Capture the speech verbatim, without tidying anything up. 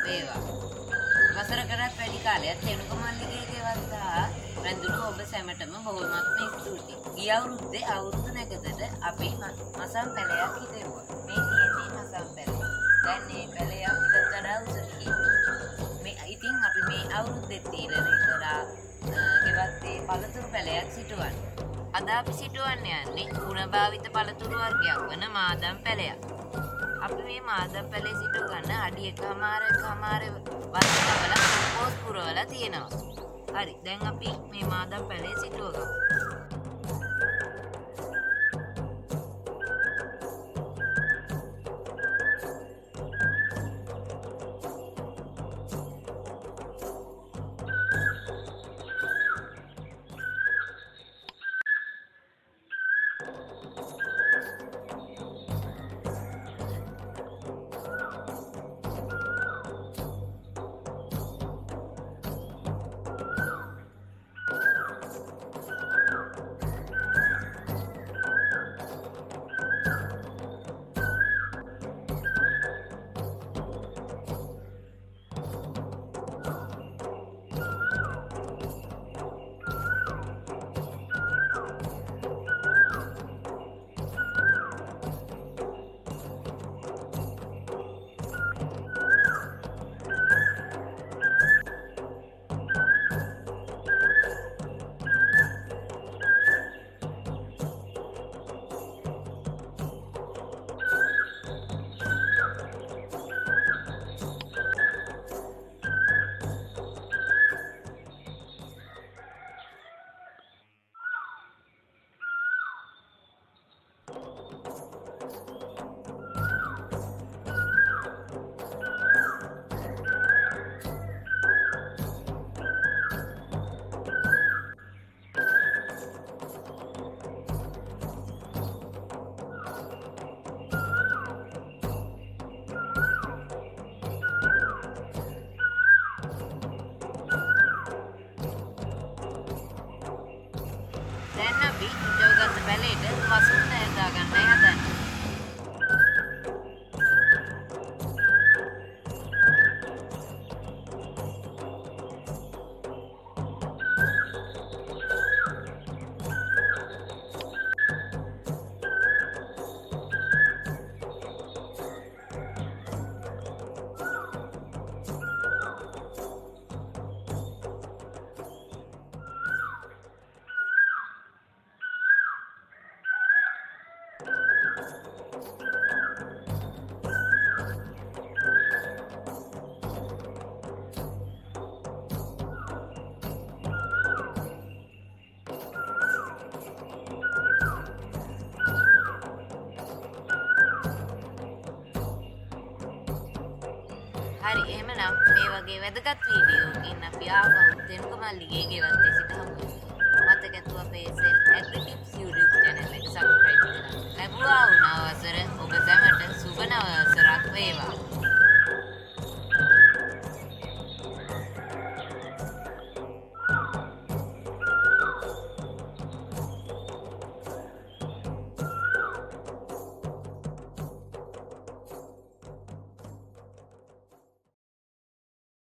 වේවා. වසරකටත් වැඩි කාලයක් තෙනුක මල්ලිගේ ගෙවත් සහ රැඳුණු ඔබ සැමටම බොහොමත්ම ස්තුතියි. ගිය අවුරුද්දේ අවුරුදු නැකතට අපි මසම් පැලයක් හිටෙව්වා. මේ තියෙන්නේ මසම් පැලය. දැන් මේ පැලය අපිට වඩා උසයි. මේ ඉතින් අපි මේ අවුරුද්දේ තීරණය කරා ගෙවත්තේ පළතුරු පැලයක් සිටුවන්න. අද අපි සිටුවන්න යන්නේ ගුණභාවිත පළතුරු වර්ගයක් වන මාදම් පැලයක්. අපි මේ මාදම් පැලේ සිටු ගන්න අඩි එකමාර එකමාර වස්තුවල කොම්පෝස්ට් පුරවලා තියෙනවා. හරි, දැන් අපි මේ මාදම් පැලේ සිටුව ගමු. දැන් අපි හිටවගත්ත පැලේට වසුන් නැදා ගන්නයි හදන්නේ. හරි, එහෙමනම් මේ වගේ වැදගත් වීඩියෝකින් අපි ආපහු තෙනුක මල්ලිගේ ගෙවත්තේ සිට හමු වෙමු. මතකතු අපේ සෙල් ඇග්‍රිටිප්ස් YouTube channel එක subscribe කරගන්න. ලැබුවා වුණා වසර ඔබ සැමට සුබ නව වසරක් වේවා.